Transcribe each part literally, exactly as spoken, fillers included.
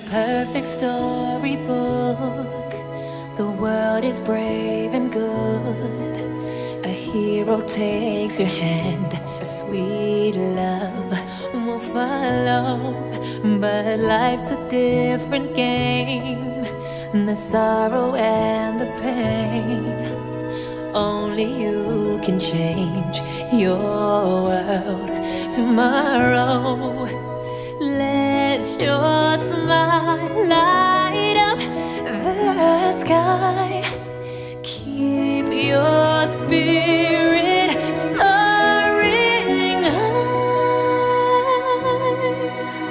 perfect storybook. The world is brave and good. A hero takes your hand. A sweet love will follow. But life's a different game. The sorrow and the pain, only you can change your world tomorrow. Let your smile light up the sky. Keep your spirit soaring high.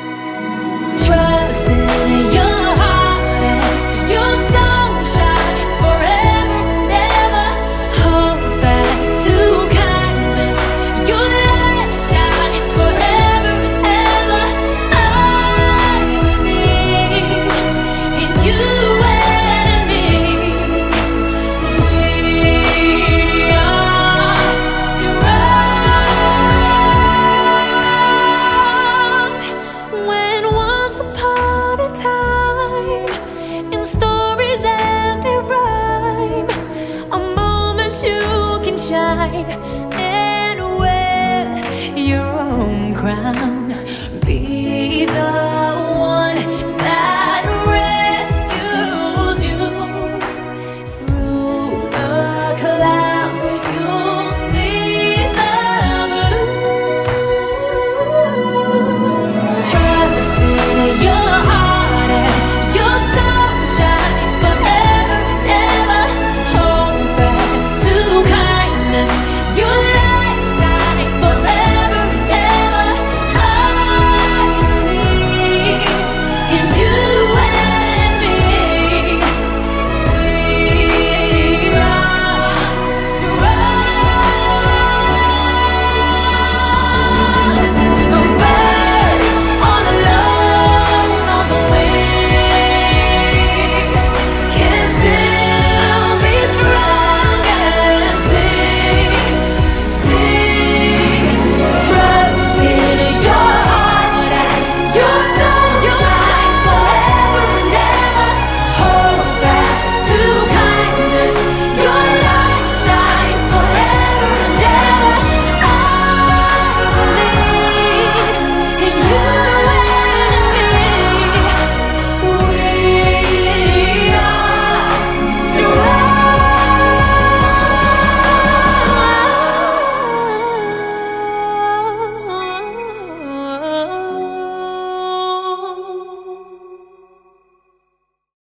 Trust in your heart and your soul shines forever and ever. Hold fast to kindness. Your light shines forever and ever. I believe in you and me. We are strong. When once upon a time, in stories and their rhyme, a moment you can shine and wear your own crown. Be the